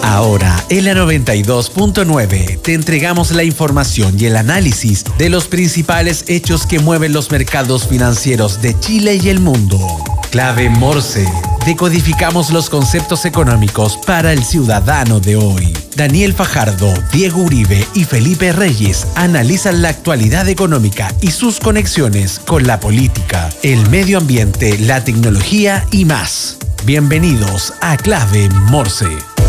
Ahora, en la 92.9, te entregamos la información y el análisis de los principales hechos que mueven los mercados financieros de Chile y el mundo. Clave Morse. Decodificamos los conceptos económicos para el ciudadano de hoy. Daniel Fajardo, Diego Uribe y Felipe Reyes analizan la actualidad económica y sus conexiones con la política, el medio ambiente, la tecnología y más. Bienvenidos a Clave Morse.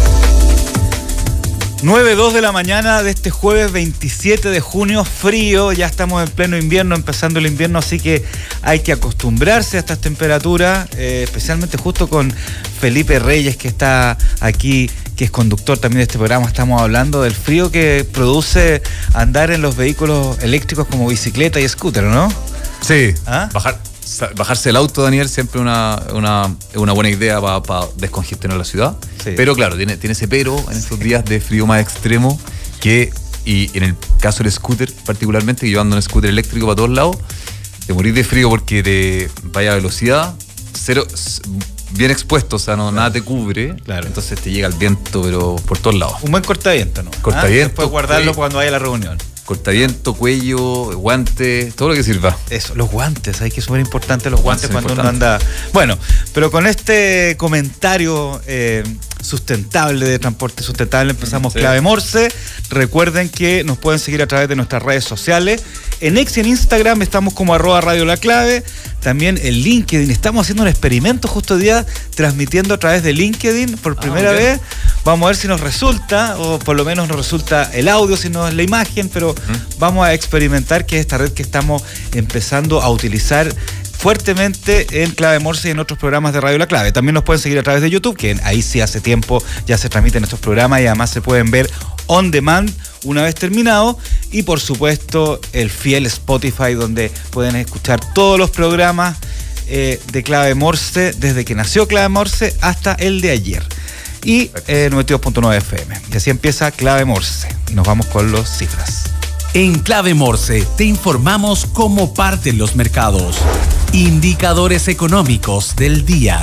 9:02 de la mañana de este jueves 27 de junio, frío, ya estamos en pleno invierno, empezando el invierno, así que hay que acostumbrarse a estas temperaturas, especialmente justo con Felipe Reyes, que está aquí, que es conductor también de este programa. Estamos hablando del frío que produce andar en los vehículos eléctricos como bicicleta y scooter, ¿no? Sí, bajarse el auto, Daniel, siempre una buena idea para descongestionar la ciudad. Sí. Pero claro, tiene ese pero en estos días de frío más extremo y en el caso del scooter particularmente, llevando un scooter eléctrico para todos lados, te morís de frío porque te vaya a velocidad, cero, bien expuesto, o sea, nada te cubre, claro. Entonces te llega el viento, pero por todos lados. Un buen cortaviento, ¿no? Cortaviento. Después guardarlo cuando vaya a la reunión. Cortaviento, cuello, guantes, todo lo que sirva. Eso, los guantes, hay que súper importante los guantes cuando uno anda. Bueno, pero con este comentario sustentable de transporte sustentable empezamos Clave Morse. Recuerden que nos pueden seguir a través de nuestras redes sociales. En X y en Instagram estamos como @Radio La Clave. También en LinkedIn. Estamos haciendo un experimento justo hoy día, transmitiendo a través de LinkedIn por primera vez. Vamos a ver si nos resulta, o por lo menos nos resulta el audio, si no es la imagen, pero vamos a experimentar, que es esta red que estamos empezando a utilizar fuertemente en Clave Morse y en otros programas de Radio La Clave. También nos pueden seguir a través de YouTube, que ahí sí hace tiempo ya se transmiten estos programas y además se pueden ver on demand una vez terminado, y por supuesto el fiel Spotify, donde pueden escuchar todos los programas de Clave Morse desde que nació Clave Morse hasta el de ayer, y 92.9 FM. Y así empieza Clave Morse y nos vamos con las cifras. En Clave Morse te informamos cómo parten los mercados. Indicadores económicos del día.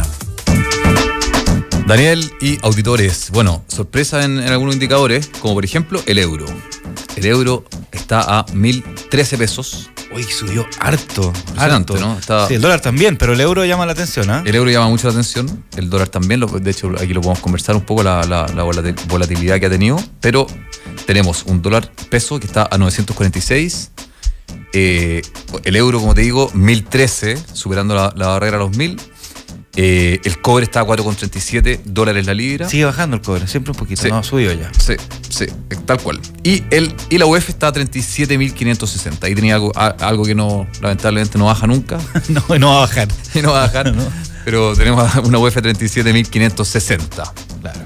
Daniel y auditores, bueno, sorpresa en algunos indicadores, como por ejemplo el euro. El euro está a 1.013 pesos. Uy, subió harto, ¿no? Sí, el dólar también, pero el euro llama la atención, ¿eh? El euro llama mucho la atención, el dólar también, de hecho aquí lo podemos conversar un poco, la volatilidad que ha tenido, pero tenemos un dólar peso que está a 946, el euro, como te digo, 1.013, superando la barrera a los 1.000. El cobre está a 4,37 dólares la libra. Sigue bajando el cobre, siempre un poquito, sí. No, subió ya. Sí, tal cual. Y la UF está a 37.560. Ahí tenía algo que lamentablemente no baja nunca. No va a bajar. Y no va a bajar, no. Pero tenemos una UF a 37.560. Claro.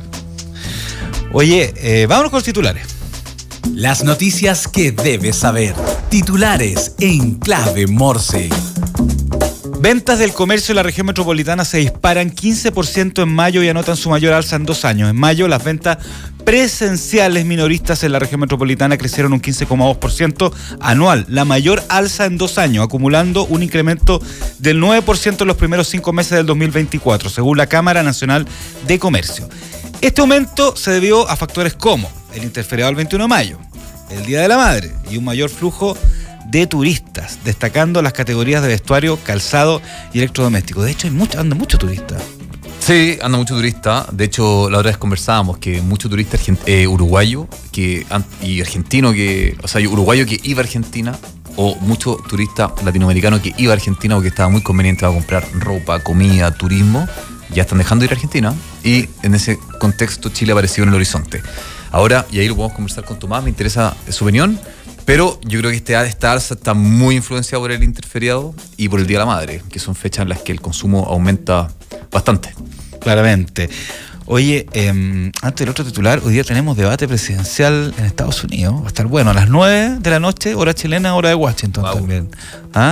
Oye, vámonos con los titulares. Las noticias que debes saber. Titulares en Clave Morse. Ventas del comercio en la región metropolitana se disparan 15% en mayo y anotan su mayor alza en 2 años. En mayo, las ventas presenciales minoristas en la región metropolitana crecieron un 15,2% anual, la mayor alza en 2 años, acumulando un incremento del 9% en los primeros 5 meses del 2024, según la Cámara Nacional de Comercio. Este aumento se debió a factores como el interferiado del 21 de mayo, el Día de la Madre y un mayor flujo de turistas, destacando las categorías de vestuario, calzado y electrodoméstico. De hecho, andan muchos turistas. Sí, andan muchos turistas. De hecho, la otra vez conversábamos que muchos turistas uruguayos y argentinos, uruguayo que iba a Argentina, o muchos turistas latinoamericanos que iba a Argentina porque estaba muy conveniente para comprar ropa, comida, turismo, ya están dejando de ir a Argentina, y en ese contexto Chile apareció en el horizonte. Ahora, y ahí lo podemos conversar con Tomás, me interesa su opinión. Pero yo creo que esta alza está muy influenciada por el interferiado y por el Día de la Madre, que son fechas en las que el consumo aumenta bastante. Claramente. Oye, antes del otro titular, hoy día tenemos debate presidencial en Estados Unidos. Va a estar bueno, a las 9 de la noche, hora chilena, hora de Washington también. ¿Ah?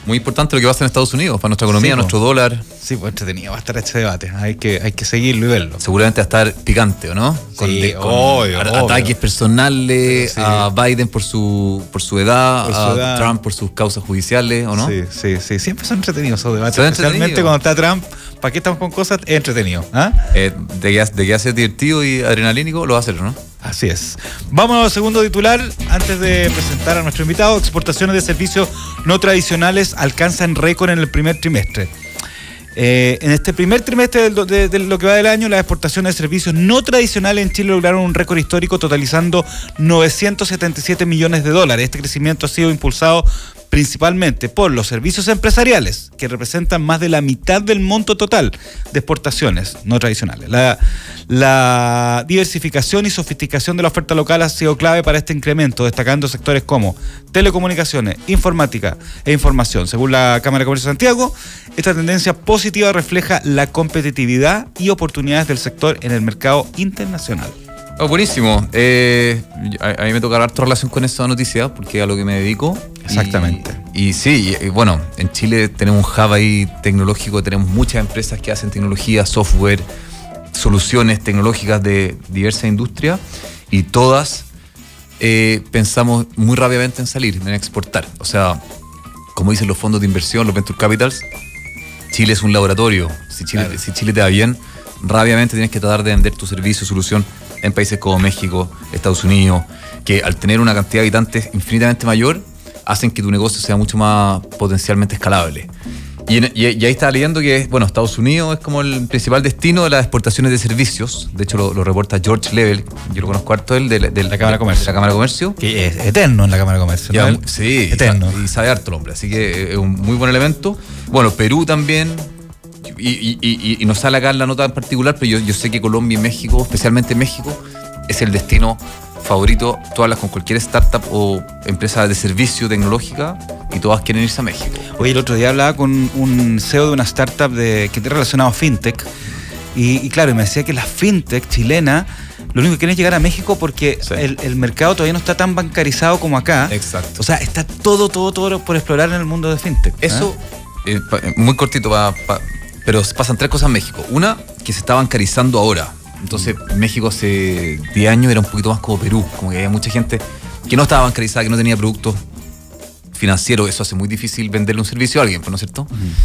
Muy importante lo que pasa en Estados Unidos, para nuestra economía, nuestro dólar. Sí, pues entretenido va a estar este debate. Hay que seguirlo y verlo. Seguramente va a estar picante, ¿o no? Obvio. Ataques personales a Biden por su edad, a Trump por sus causas judiciales, ¿o no? Sí. Siempre son entretenidos esos debates. Especialmente cuando está Trump. ¿Para qué estamos con cosas? Es entretenido. De que hace divertido y adrenalínico, lo va a hacer, ¿no? Así es. Vamos al segundo titular. Antes de presentar a nuestro invitado, exportaciones de servicios no tradicionales alcanzan récord en el primer trimestre. En este primer trimestre de lo que va del año, las exportaciones de servicios no tradicionales en Chile lograron un récord histórico, totalizando 977 millones de dólares. Este crecimiento ha sido impulsado principalmente por los servicios empresariales, que representan más de la mitad del monto total de exportaciones no tradicionales. La diversificación y sofisticación de la oferta local ha sido clave para este incremento, destacando sectores como telecomunicaciones, informática e información. Según la Cámara de Comercio de Santiago, esta tendencia positiva refleja la competitividad y oportunidades del sector en el mercado internacional. Buenísimo. A mí me toca harto relación con esa noticia, porque es a lo que me dedico. Exactamente. Y bueno, en Chile tenemos un hub ahí tecnológico, tenemos muchas empresas que hacen tecnología, software, soluciones tecnológicas de diversas industrias, y todas pensamos muy rápidamente en salir, en exportar. O sea, como dicen los fondos de inversión, los venture capitals, Chile es un laboratorio. Si Chile te va bien, rápidamente tienes que tratar de vender tu servicio, solución en países como México, Estados Unidos, que al tener una cantidad de habitantes infinitamente mayor, hacen que tu negocio sea mucho más potencialmente escalable. Y ahí estaba leyendo que, bueno, Estados Unidos es como el principal destino de las exportaciones de servicios. De hecho, lo reporta George Level, yo lo conozco harto él, de la Cámara de Comercio. De la Cámara de Comercio. Que es eterno en la Cámara de Comercio, ya, ¿no? Sí, eterno. Y sabe harto el hombre, así que es un muy buen elemento. Bueno, Perú también. Y no sale acá en la nota en particular, pero yo sé que Colombia y México, especialmente México, es el destino favorito. Todas con cualquier startup o empresa de servicio tecnológica, y todas quieren irse a México. Oye, el otro día hablaba con un CEO de una startup que está relacionado a fintech, y claro, me decía que la fintech chilena lo único que quieren es llegar a México porque el mercado todavía no está tan bancarizado como acá. Exacto. O sea, está todo por explorar en el mundo de fintech. Eso, muy cortito, pero pasan tres cosas en México. Una, que se está bancarizando ahora. Entonces, México hace 10 años era un poquito más como Perú, como que había mucha gente que no estaba bancarizada, que no tenía productos financieros. Eso hace muy difícil venderle un servicio a alguien, ¿no es cierto?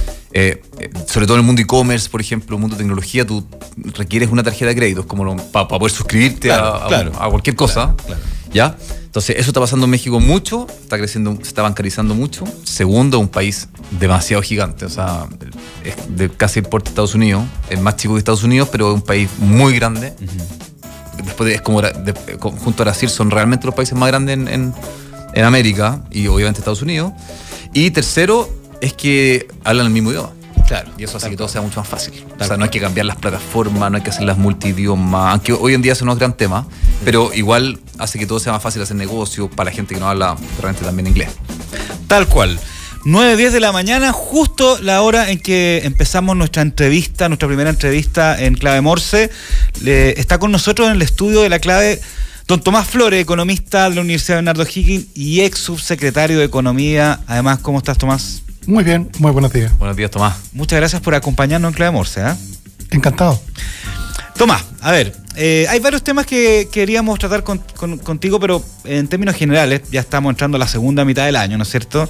Sobre todo en el mundo e-commerce, por ejemplo, el mundo de tecnología, tú requieres una tarjeta de crédito para poder suscribirte a cualquier cosa. Claro. ¿Ya? Entonces, eso está pasando en México mucho, está creciendo, se está bancarizando mucho. Segundo, un país demasiado gigante, o sea, es de casi el porte de Estados Unidos, es más chico que Estados Unidos, pero es un país muy grande. Después junto a Brasil, son realmente los países más grandes en América, y obviamente Estados Unidos. Y tercero, es que hablan el mismo idioma. Claro. Y eso hace que todo sea mucho más fácil. O sea, no hay que cambiar las plataformas, no hay que hacer las multidiomas, aunque hoy en día eso no es gran tema, pero igual hace que todo sea más fácil hacer negocio para la gente que no habla realmente también inglés. Tal cual. 9:10 de la mañana, justo la hora en que empezamos nuestra primera entrevista en Clave Morse. Está con nosotros en el estudio de La Clave don Tomás Flores, economista de la Universidad Bernardo O'Higgins y ex subsecretario de Economía. Además, ¿cómo estás, Tomás? Muy bien, muy buenos días. Buenos días, Tomás. Muchas gracias por acompañarnos en Clave Morse. Encantado. Tomás, a ver, hay varios temas que queríamos tratar contigo, pero en términos generales, ya estamos entrando a la segunda mitad del año, ¿no es cierto?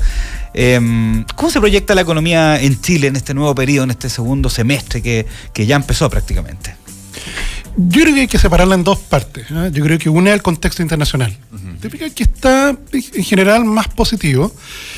¿Cómo se proyecta la economía en Chile en este nuevo periodo, en este segundo semestre que ya empezó prácticamente? Yo creo que hay que separarla en dos partes, ¿eh? Yo creo que una es el contexto internacional. Te fijas que está en general más positivo.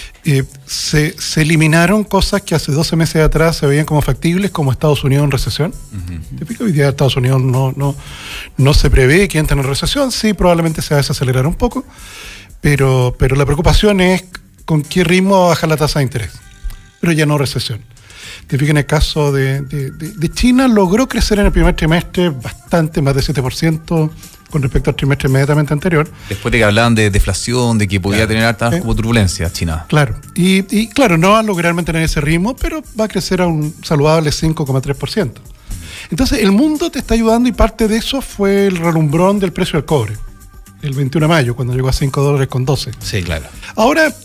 Se eliminaron cosas que hace 12 meses atrás se veían como factibles, como Estados Unidos en recesión. Te fijas, hoy día Estados Unidos no se prevé que entre en recesión. Sí, probablemente se va a desacelerar un poco, pero la preocupación es con qué ritmo baja la tasa de interés, pero ya no recesión. Te fijas, en el caso de China, logró crecer en el primer trimestre bastante, más de 7%, con respecto al trimestre inmediatamente anterior. Después de que hablaban de deflación, de que podía tener altas como turbulencias China. Claro, y claro, no va a lograr mantener ese ritmo, pero va a crecer a un saludable 5,3%. Entonces, el mundo te está ayudando, y parte de eso fue el relumbrón del precio del cobre, el 21 de mayo, cuando llegó a $5.12. Sí, claro. Ahora,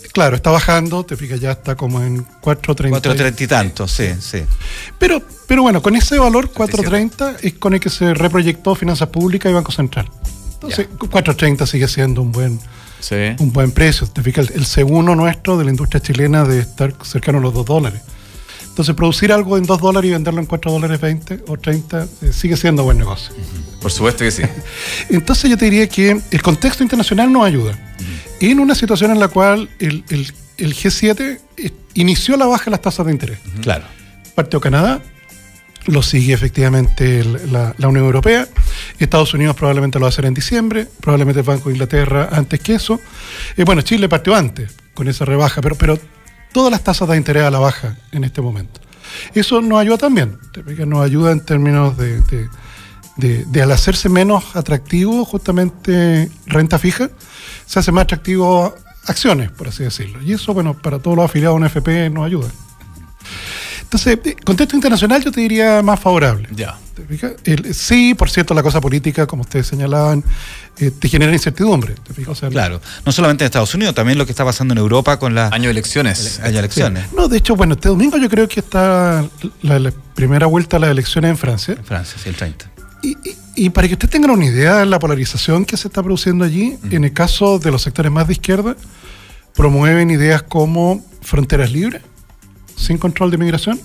Claro, está bajando, te fijas, ya está como en 4.30. 4.30 y tanto, sí. Pero bueno, con ese valor 4.30 es con el que se reproyectó Finanzas Públicas y Banco Central. Entonces, 4.30 sigue siendo un buen precio. Te fijas, el segundo nuestro de la industria chilena debe estar cercano a los $2. Entonces, producir algo en $2 y venderlo en $4.20 o 30 sigue siendo buen negocio. Por supuesto que sí. Entonces, yo te diría que el contexto internacional nos ayuda. En una situación en la cual el G7 inició la baja de las tasas de interés. Claro. Partió Canadá, lo sigue efectivamente la Unión Europea, Estados Unidos probablemente lo va a hacer en diciembre, probablemente el Banco de Inglaterra antes que eso. Bueno, Chile partió antes con esa rebaja, pero todas las tasas de interés a la baja en este momento. Eso nos ayuda también, nos ayuda en términos de al hacerse menos atractivo justamente renta fija, se hace más atractivo acciones, por así decirlo. Y eso, bueno, para todos los afiliados a una FP nos ayuda. Entonces, contexto internacional yo te diría más favorable. Ya. ¿Te fijas? Sí, por cierto, la cosa política, como ustedes señalaban, te genera incertidumbre. ¿Te fijas? O sea, claro, no solamente en Estados Unidos, también lo que está pasando en Europa con las... Año de elecciones. Año de elecciones. Sí. No, de hecho, bueno, este domingo yo creo que está la primera vuelta a las elecciones en Francia. En Francia, sí, el 30. Y para que ustedes tengan una idea de la polarización que se está produciendo allí, en el caso de los sectores más de izquierda, promueven ideas como fronteras libres, sin control de migración,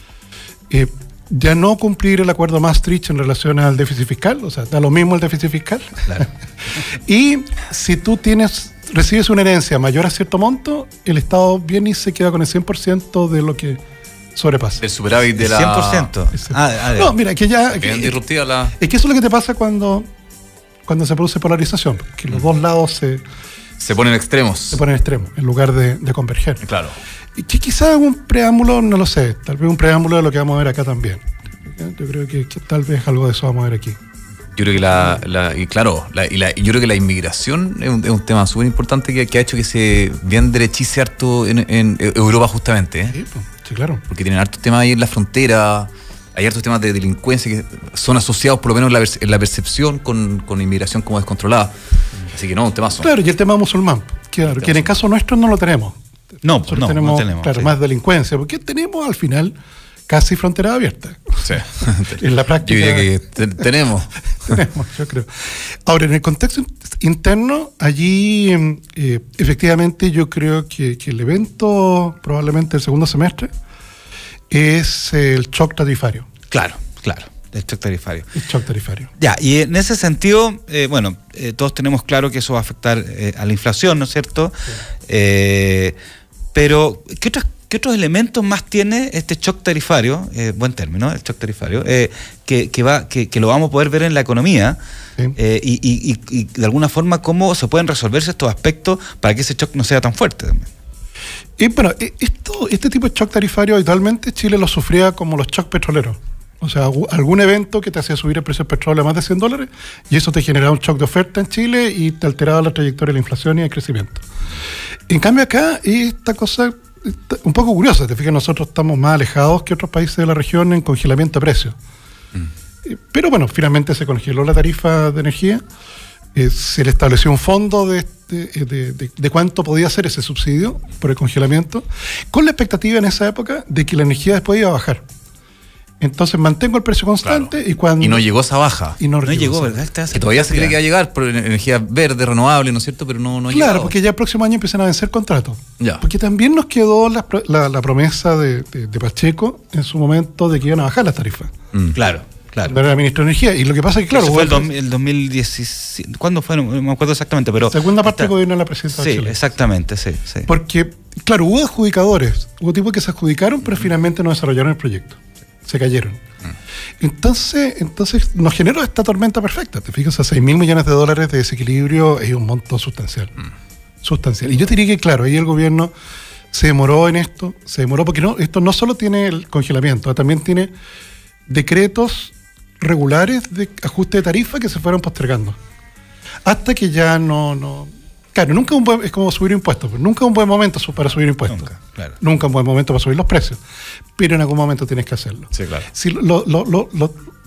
ya no cumplir el acuerdo Maastricht en relación al déficit fiscal, o sea, da lo mismo el déficit fiscal. Claro. Y si tú recibes una herencia mayor a cierto monto, el Estado viene y se queda con el 100% de lo que sobrepasa. El superávit de la... 100%. No, mira, que ya... Bien disruptiva la... Es que eso es lo que te pasa cuando se produce polarización, que los dos lados se ponen extremos. Se ponen extremos, en lugar de converger. Claro. Y que quizás un preámbulo, no lo sé, tal vez un preámbulo de lo que vamos a ver acá también. Yo creo que tal vez algo de eso vamos a ver aquí. Yo creo que yo creo que la inmigración es un tema súper importante que ha hecho que se bien derechice harto en Europa justamente. Sí, claro. Porque tienen hartos temas ahí en la frontera, hay hartos temas de delincuencia que son asociados por lo menos en la percepción con inmigración como descontrolada. Así que no, un temazo. Claro, y el tema musulmán, claro, que en el caso nuestro no lo tenemos. No tenemos. Claro, sí. Más delincuencia, porque tenemos al final casi frontera abierta. Sí. En la práctica. Yo diría que tenemos. Tenemos, yo creo. Ahora, en el contexto interno, allí efectivamente yo creo que el evento, probablemente el segundo semestre, es el shock tarifario. Claro. El shock tarifario. El shock tarifario. Ya, y en ese sentido, todos tenemos claro que eso va a afectar a la inflación, ¿no es cierto? Sí. Pero, ¿qué otros elementos más tiene este shock tarifario? Buen término, el shock tarifario, que lo vamos a poder ver en la economía. Sí. Y de alguna forma, ¿cómo se pueden resolverse estos aspectos para que ese shock no sea tan fuerte también? Bueno, este tipo de shock tarifario habitualmente Chile lo sufría como los shocks petroleros. O sea, algún evento que te hacía subir el precio del petróleo a más de $100 y eso te generaba un shock de oferta en Chile y te alteraba la trayectoria de la inflación y el crecimiento. En cambio acá, esta cosa un poco curiosa, te fijas, nosotros estamos más alejados que otros países de la región en congelamiento de precios. Pero bueno, finalmente se congeló la tarifa de energía, se le estableció un fondo de cuánto podía ser ese subsidio por el congelamiento, con la expectativa en esa época de que la energía después iba a bajar. Entonces mantengo el precio constante, claro. Y no llegó esa baja. Y no llegó, ¿verdad? Que todavía se cree que va a llegar por energía verde, renovable, ¿no es cierto? Pero no ha llegado. Claro, porque ya el próximo año empiezan a vencer contratos. Ya. Porque también nos quedó la promesa de Pacheco en su momento de que iban a bajar las tarifas. Claro. Era el ministro de Energía. Y lo que pasa es que, claro. Eso fue el 2017. ¿Cuándo fue? No me acuerdo exactamente, pero. Segunda parte del gobierno de la presidenta de Chile. Exactamente, sí. Porque, claro, hubo adjudicadores. Hubo tipos que se adjudicaron, pero finalmente no desarrollaron el proyecto. Se cayeron. Entonces nos generó esta tormenta perfecta. Te fijas, a $6.000 millones de desequilibrio es un monto sustancial. Sustancial. Y yo diría que, claro, ahí el gobierno se demoró en esto. Se demoró porque esto no solo tiene el congelamiento, también tiene decretos regulares de ajuste de tarifa que se fueron postergando. Hasta que ya no. Claro, nunca es como subir impuestos, pero nunca es un buen momento para subir impuestos. Nunca es un buen momento para subir los precios, pero en algún momento tienes que hacerlo. Sí, claro. Si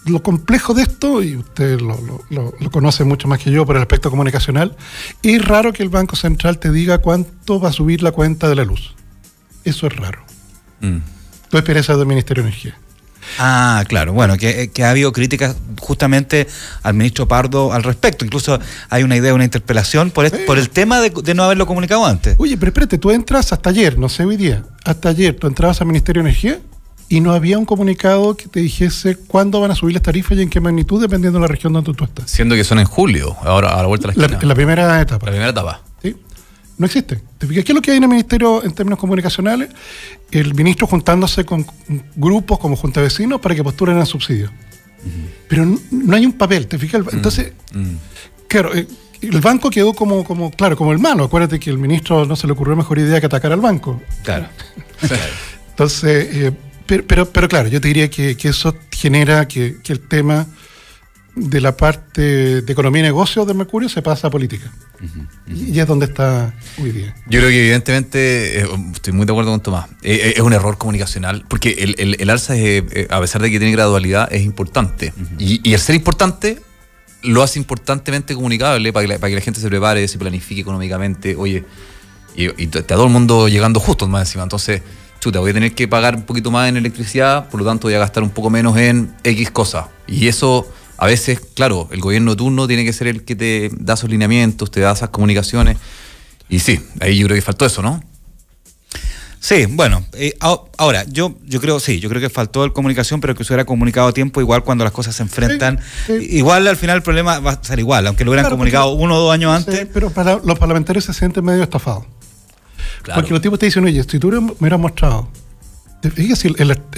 lo complejo de esto, y usted lo conoce mucho más que yo por el aspecto comunicacional, es raro que el Banco Central te diga cuánto va a subir la cuenta de la luz. Eso es raro. Tú esperas eso del Ministerio de Energía. Ah, claro, bueno, que ha habido críticas justamente al ministro Pardo al respecto. Incluso hay una idea, una interpelación por el tema de no haberlo comunicado antes. Oye, pero espérate, tú entras hasta ayer, no sé hoy día, hasta ayer tú entrabas al Ministerio de Energía y no había un comunicado que te dijese cuándo van a subir las tarifas y en qué magnitud, dependiendo de la región donde tú estás. Siendo que son en julio, ahora a la vuelta de la esquina. La primera etapa. La primera etapa. ¿Sí? No existe. ¿Te fijas? ¿Qué es lo que hay en el Ministerio en términos comunicacionales? El ministro juntándose con grupos como Junta de Vecinos para que postulen al subsidio. Pero no hay un papel, ¿te fijas? Entonces, claro, el banco quedó como el malo. Acuérdate que el ministro no se le ocurrió mejor idea que atacar al banco. Claro. Entonces, pero claro, yo te diría que eso genera que el tema de la parte de economía y negocios de Mercurio se pasa a política. Y es donde está hoy día. Yo creo que evidentemente, estoy muy de acuerdo con Tomás, es un error comunicacional, porque el alza, a pesar de que tiene gradualidad, es importante. Y el ser importante lo hace importantemente comunicable para que la gente se prepare, se planifique económicamente, oye, y a todo el mundo llegando justo más encima. Entonces, chuta, voy a tener que pagar un poquito más en electricidad, por lo tanto voy a gastar un poco menos en X cosas. Y eso, a veces, claro, el gobierno de turno tiene que ser el que te da esos lineamientos, te da esas comunicaciones. Y sí, ahí yo creo que faltó eso, ¿no? Sí, bueno, ahora, yo creo que faltó el comunicación, pero que se hubiera comunicado a tiempo, igual cuando las cosas se enfrentan. Sí. Igual al final el problema va a ser igual, aunque lo hubieran comunicado 1 o 2 años antes. Sí, pero para los parlamentarios se sienten medio estafados. Claro. Porque los tipos te dicen, oye, si tú me hubieras mostrado, fíjate,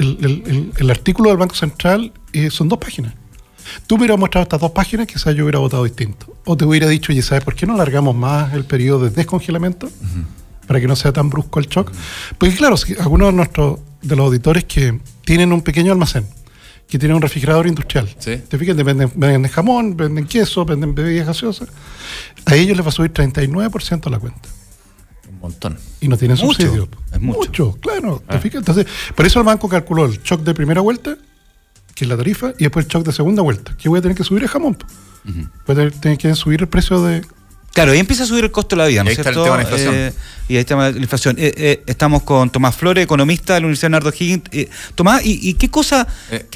el artículo del Banco Central son 2 páginas. Tú me hubieras mostrado estas 2 páginas, quizás yo hubiera votado distinto. O te hubiera dicho, oye, ¿sabes por qué no alargamos más el periodo de descongelamiento? Para que no sea tan brusco el shock. Porque claro, si algunos de los auditores que tienen un pequeño almacén, que tienen un refrigerador industrial, ¿sí? Te fijas, venden jamón, venden queso, venden bebidas gaseosas, a ellos les va a subir 39% la cuenta. Un montón. Y no tienen subsidio. Es mucho, claro. ¿Te fijas? Entonces, por eso el banco calculó el shock de primera vuelta, que es la tarifa, y después el shock de segunda vuelta, que voy a tener que subir el jamón. Voy a tener que subir el precio de... Claro, y empieza a subir el costo de la vida, ¿no es cierto? Ahí está el tema de la inflación. Y ahí está la inflación. Estamos con Tomás Flores, economista de la Universidad Bernardo O'Higgins. Tomás, ¿y qué cosa...?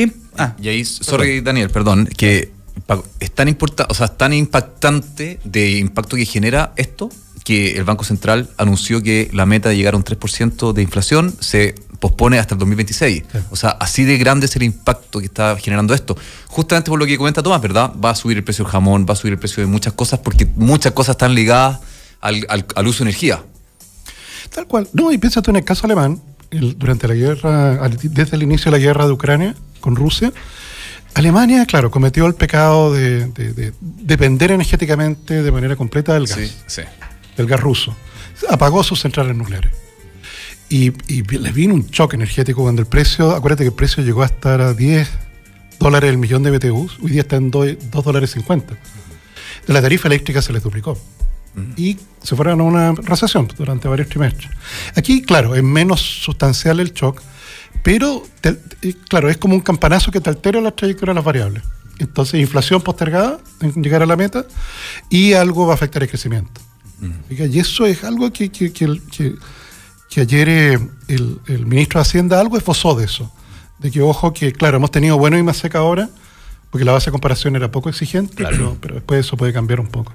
Y ahí, sorry, Daniel, perdón, que es tan importante, o sea, es tan impactante de impacto que genera esto, que el Banco Central anunció que la meta de llegar a un 3% de inflación se pospone hasta el 2026. Sí. O sea, así de grande es el impacto que está generando esto. Justamente por lo que comenta Tomás, ¿verdad? Va a subir el precio del jamón, va a subir el precio de muchas cosas, porque muchas cosas están ligadas al uso de energía. Tal cual. No, y piénsate en el caso alemán, durante la guerra, desde el inicio de la guerra de Ucrania con Rusia, Alemania, claro, cometió el pecado de depender energéticamente de manera completa del gas. Sí. Del gas ruso. Apagó sus centrales nucleares. Y les vino un choque energético cuando el precio, acuérdate que el precio llegó a estar a $10 el millón de BTUs, hoy día está en $2.50. De la tarifa eléctrica se les duplicó. Y se fueron a una recesión durante varios trimestres. Aquí, claro, es menos sustancial el shock, pero, claro, es como un campanazo que te altera la trayectoria de las variables. Entonces, inflación postergada en llegar a la meta y algo va a afectar el crecimiento. Y eso es algo que ayer el ministro de Hacienda algo esbozó de eso. De que, ojo, que claro, hemos tenido bueno y más seca ahora, porque la base de comparación era poco exigente, claro. pero después eso puede cambiar un poco.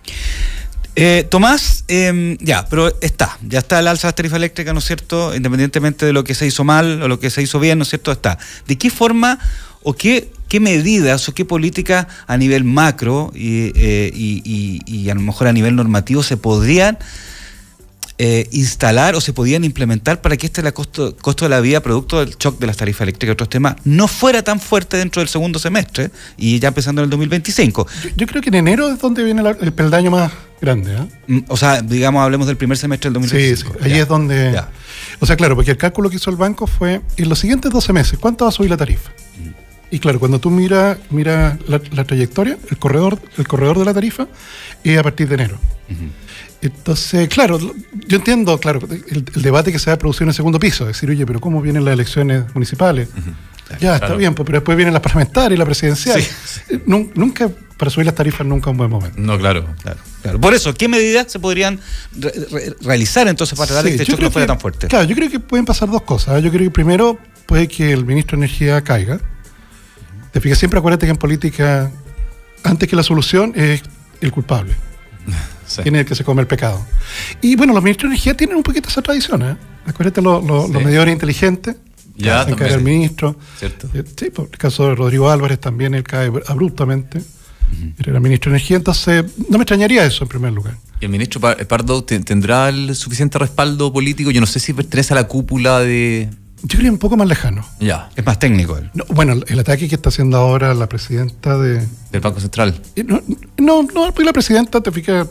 Tomás, pero ya está el alza de la tarifa eléctrica, ¿no es cierto? Independientemente de lo que se hizo mal o lo que se hizo bien, ¿no es cierto? Está. ¿De qué forma o qué medidas o qué políticas a nivel macro y a lo mejor a nivel normativo se podrían instalar o se podían implementar para que costo de la vida producto del shock de las tarifas eléctricas y otros temas no fuera tan fuerte dentro del segundo semestre y ya empezando en el 2025? Yo creo que en enero es donde viene el peldaño más grande. O sea, digamos, hablemos del primer semestre del 2025. Sí, ahí es donde... Ya. O sea, claro, porque el cálculo que hizo el banco fue en los siguientes 12 meses, ¿cuánto va a subir la tarifa? Y claro, cuando tú miras la trayectoria, el corredor de la tarifa, es a partir de enero. Entonces, claro, yo entiendo, claro, el debate que se va a producir en el segundo piso, es decir, oye, pero ¿cómo vienen las elecciones municipales? Ya, está bien, pero después vienen las parlamentarias y la presidencial. Nunca, para subir las tarifas, nunca es un buen momento. No, claro. Por eso, ¿qué medidas se podrían realizar entonces para tratar que este choque no fuera tan fuerte? Claro, yo creo que pueden pasar dos cosas. Yo creo que primero puede que el ministro de Energía caiga. Te fijas, siempre acuérdate que en política, antes que la solución, es el culpable. Sí. Tiene el que se come el pecado. Y bueno, los ministros de Energía tienen un poquito esa tradición, ¿eh? Acuérdate los medidores inteligentes. Ya, hacen caer al ministro. Cierto. Sí, por el caso de Rodrigo Álvarez también él cae abruptamente. Era ministro de Energía, entonces no me extrañaría eso en primer lugar. ¿Y el ministro Pardo tendrá el suficiente respaldo político? Yo no sé si pertenece a la cúpula de... Yo creo un poco más lejano. Ya. Es más técnico él. No, bueno, el ataque que está haciendo ahora la presidenta del Banco Central. No, porque la presidenta, te fijas,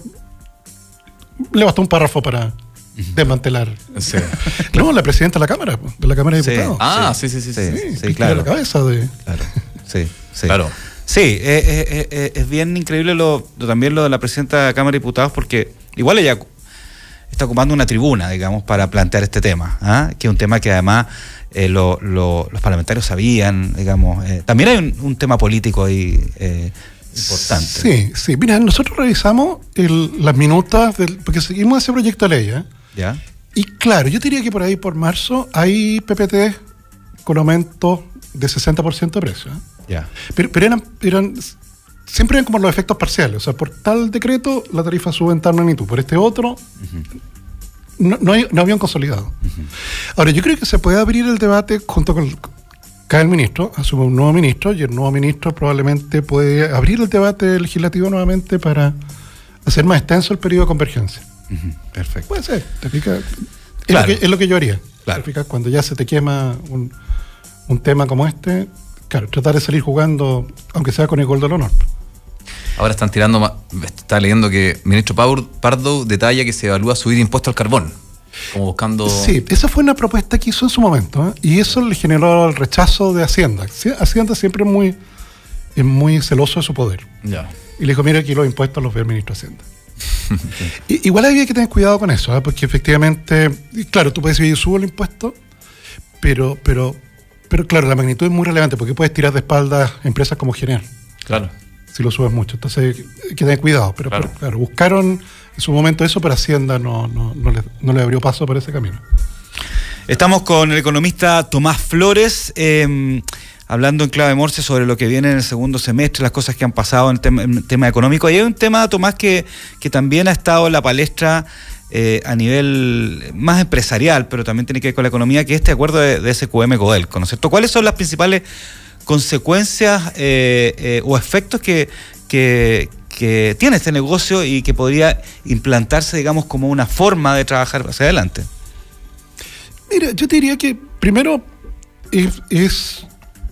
le bastó un párrafo para desmantelar. Sí. No, la presidenta de la Cámara de Diputados. Ah, sí, claro. La cabeza de... Claro, sí. Claro. Sí, es bien increíble también lo de la presidenta de la Cámara de Diputados, porque igual ella está ocupando una tribuna, digamos, para plantear este tema, que es un tema que además los parlamentarios sabían, digamos. También hay un tema político ahí importante. Sí. Mira, nosotros revisamos las minutas, porque seguimos ese proyecto de ley, ¿Ya? Y claro, yo diría que por ahí, por marzo, hay PPT con aumento de 60% de precio. Ya. Pero siempre eran como los efectos parciales. O sea, por tal decreto la tarifa sube en tal magnitud, por este otro no había un consolidado. Ahora, yo creo que se puede abrir el debate junto con cae el ministro, asume un nuevo ministro, y el nuevo ministro probablemente puede abrir el debate legislativo nuevamente para hacer más extenso el periodo de convergencia. Perfecto. Puede ser, ¿te fijas? Claro. Es lo que yo haría. Claro. ¿Te fijas? Cuando ya se te quema un tema como este, claro, tratar de salir jugando, aunque sea con el gol del honor. Ahora están tirando más. Está leyendo que el ministro Pardo detalla que se evalúa subir impuesto al carbón. Como buscando... Sí, esa fue una propuesta que hizo en su momento, y eso le generó el rechazo de Hacienda. Hacienda siempre es muy celoso de su poder. Ya. Y le dijo, mira, aquí los impuestos los ve el ministro de Hacienda. Igual había que tener cuidado con eso, porque efectivamente, claro, tú puedes decir, yo subo el impuesto, pero claro, la magnitud es muy relevante, porque puedes tirar de espaldas empresas como General. Claro. Si lo subes mucho. Entonces hay que tener cuidado. Pero claro, buscaron en su momento eso, pero Hacienda no le abrió paso por ese camino. Estamos con el economista Tomás Flores, hablando en clave Morse sobre lo que viene en el segundo semestre, las cosas que han pasado en el tema económico. Y hay un tema, Tomás, que también ha estado en la palestra a nivel más empresarial, pero también tiene que ver con la economía, que es este acuerdo de SQM-Codelco, ¿no es cierto? ¿Cuáles son las principales consecuencias o efectos que tiene este negocio y que podría implantarse, digamos, como una forma de trabajar hacia adelante? Mira, yo te diría que primero es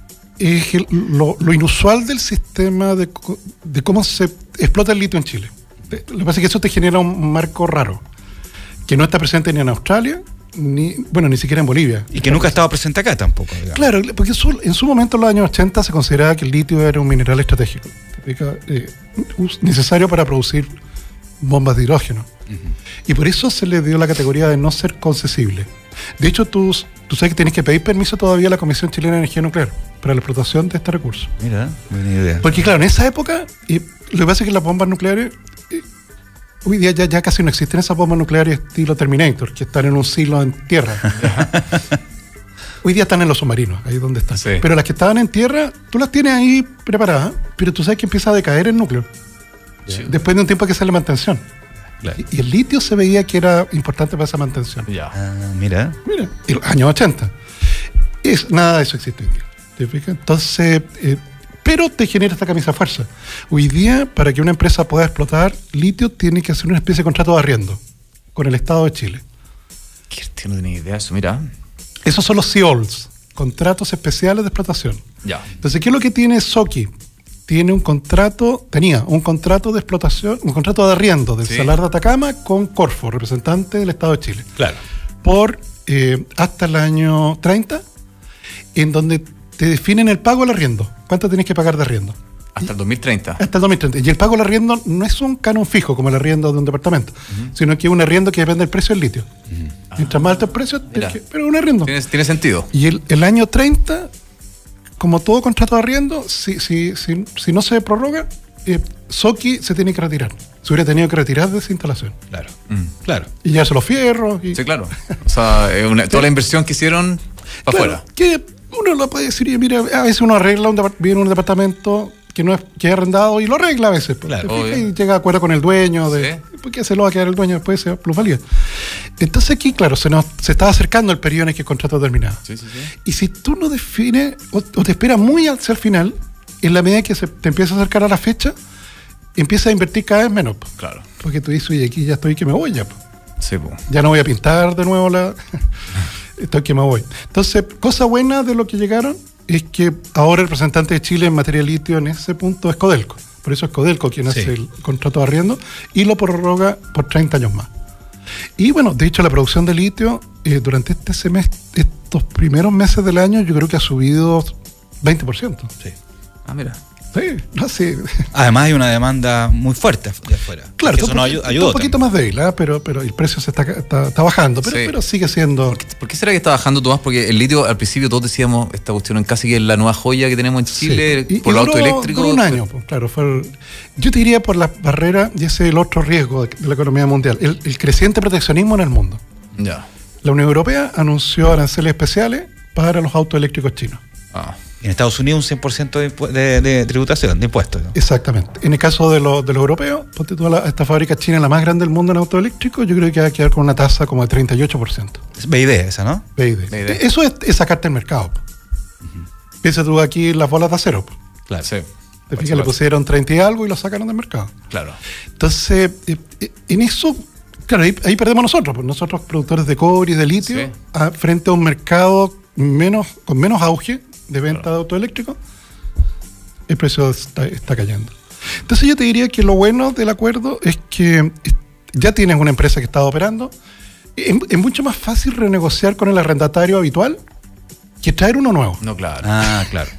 lo inusual del sistema de cómo se explota el litio en Chile. Lo que pasa es que eso te genera un marco raro, que no está presente ni en Australia, ni siquiera en Bolivia. Y que nunca ha estado presente acá tampoco, digamos. Claro, porque en su momento, en los años 80, se consideraba que el litio era un mineral estratégico, necesario para producir bombas de hidrógeno. Y por eso se le dio la categoría de no ser concesible. De hecho, tú sabes que tienes que pedir permiso todavía a la Comisión Chilena de Energía Nuclear para la explotación de este recurso. Mira, buena idea. Porque claro, en esa época, lo que pasa es que las bombas nucleares, hoy día ya casi no existen esas bombas nucleares estilo Terminator, que están en un silo en tierra. Hoy día están en los submarinos, ahí donde están. Sí. Pero las que estaban en tierra, tú las tienes ahí preparadas, pero tú sabes que empieza a decaer el núcleo. Sí. Después de un tiempo que sale mantención. Claro. Y el litio se veía que era importante para esa mantención. Ya. Mira, en los años 80. Nada de eso existe hoy día. ¿Te fijas? Entonces, pero te genera esta camisa de fuerza. Hoy día, para que una empresa pueda explotar litio, tiene que hacer una especie de contrato de arriendo con el Estado de Chile. No tenía idea de eso, mira. Esos son los CIOLs, contratos especiales de explotación. Ya. Entonces, ¿qué es lo que tiene Soki? Tenía un contrato de explotación, un contrato de arriendo del Salar de Atacama con Corfo, representante del Estado de Chile. Claro. Por hasta el año 30, en donde te definen el pago del arriendo. ¿Cuánto tenés que pagar de arriendo? Hasta el 2030. Hasta el 2030. Y el pago del arriendo no es un canon fijo como el arriendo de un departamento, sino que es un arriendo que depende del precio del litio. Mientras más alto el precio, pero es un arriendo. Tiene sentido. Y el año 30, como todo contrato de arriendo, si no se prorroga, Soki se tiene que retirar. Se hubiera tenido que retirar de esa instalación. Claro. Claro. Y ya se los fierros. Sí, claro. O sea, toda la inversión que hicieron para afuera. Que uno lo puede decir, y mira, a veces uno arregla viene un departamento que no es que es arrendado y lo arregla a veces. Claro, y llega a acuerdo con el dueño de porque se lo va a quedar el dueño después de esa plusvalía. Entonces aquí, claro, se estaba acercando el periodo en el que el contrato terminaba. Sí. Y si tú no defines o te esperas muy hacia el final, en la medida que te empieza a acercar a la fecha, empiezas a invertir cada vez menos. Claro. Porque tú dices, oye, aquí ya estoy que me voy ya. Sí, po. Ya no voy a pintar de nuevo estoy que me voy. Entonces, cosa buena de lo que llegaron es que ahora el representante de Chile en materia de litio en ese punto es Codelco. Por eso es Codelco quien hace el contrato de arriendo y lo prorroga por 30 años más. Y bueno, de hecho la producción de litio durante estos primeros meses del año yo creo que ha subido 20%. Sí. Ah, mira. Sí, no sé. Además hay una demanda muy fuerte de afuera. Claro, eso nos ayudó un poquito más débil, pero el precio se está bajando, pero sigue siendo... ¿Por qué será que está bajando, Tomás? Porque el litio, al principio todos decíamos, esta cuestión casi que es la nueva joya que tenemos en Chile, por el auto eléctrico. Duró un año, pues, claro. Yo te diría por la barrera, y ese es el otro riesgo de la economía mundial, el creciente proteccionismo en el mundo. Ya. La Unión Europea anunció aranceles especiales para los autos eléctricos chinos. En Estados Unidos un 100% de tributación, de impuestos, ¿no? Exactamente. En el caso de los europeos, ponte tú esta fábrica china, la más grande del mundo en autos eléctricos, yo creo que va a quedar con una tasa como de 38%. Es BID esa, ¿no? BID. Eso es sacarte el mercado. Piensa tú aquí las bolas de acero. Claro. Sí. Te fijas, le pusieron 30 y algo y lo sacaron del mercado. Claro. Entonces, en eso, claro, ahí perdemos nosotros productores de cobre y de litio, frente a un mercado con menos auge de venta de autos eléctricos, el precio está cayendo. Entonces yo te diría que lo bueno del acuerdo es que ya tienes una empresa que está operando. Es mucho más fácil renegociar con el arrendatario habitual que traer uno nuevo. No, claro. Claro.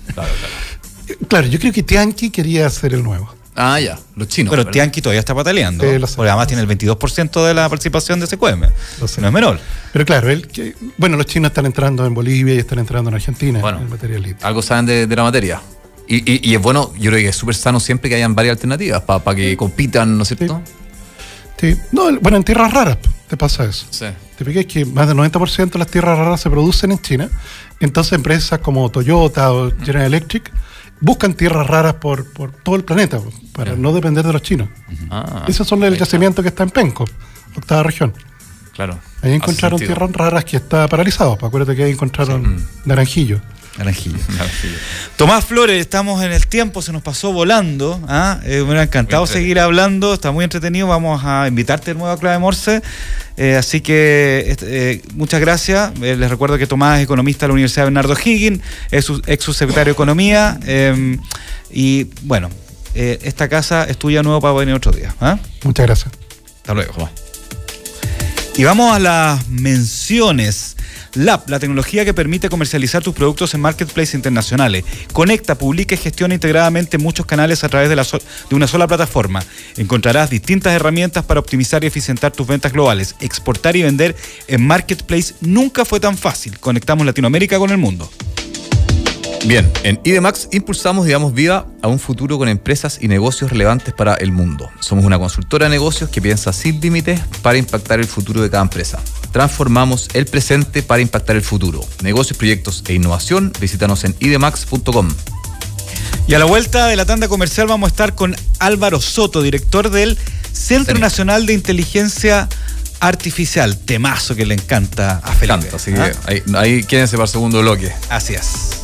Claro, yo creo que Tianqi quería hacer el nuevo. Ah, ya, los chinos. Pero Tianqi todavía está pataleando. Porque además tiene el 22% de la participación de SQM. No es menor. Pero claro, los chinos están entrando en Bolivia y están entrando en Argentina en materia de litio. Algo saben de la materia. Y es bueno, yo creo que es súper sano siempre que hayan varias alternativas para que compitan, ¿no es cierto? Sí. No, en tierras raras te pasa eso. Sí. Te fijas que más del 90% de las tierras raras se producen en China. Entonces empresas como Toyota o General Electric buscan tierras raras por todo el planeta para no depender de los chinos. Esos son el yacimiento que está en Penco, octava región. Claro. Ahí encontraron tierras raras que está paralizado. Acuérdate que ahí encontraron Naranjillo. Tomás Flores, estamos en el tiempo, se nos pasó volando. Me hubiera encantado seguir hablando, está muy entretenido. Vamos a invitarte de nuevo a Clave Morse. Así que muchas gracias. Les recuerdo que Tomás es economista de la Universidad Bernardo Higgins, es ex subsecretario de Economía. Y bueno, esta casa es tuya nuevo para venir otro día. Muchas gracias. Hasta luego. Y vamos a las menciones. LAP, la tecnología que permite comercializar tus productos en marketplaces internacionales. Conecta, publica y gestiona integradamente muchos canales a través de una sola plataforma. Encontrarás distintas herramientas para optimizar y eficientar tus ventas globales. Exportar y vender en marketplace nunca fue tan fácil. Conectamos Latinoamérica con el mundo. Bien, en IDEMAX impulsamos y damos vida a un futuro con empresas y negocios relevantes para el mundo. Somos una consultora de negocios que piensa sin límites para impactar el futuro de cada empresa. Transformamos el presente para impactar el futuro. Negocios, proyectos e innovación, visítanos en idemax.com. Y a la vuelta de la tanda comercial vamos a estar con Álvaro Soto, director del Centro Nacional de Inteligencia Artificial. Temazo que le encanta a Felipe. Así que ahí quédense para el segundo bloque. Así es.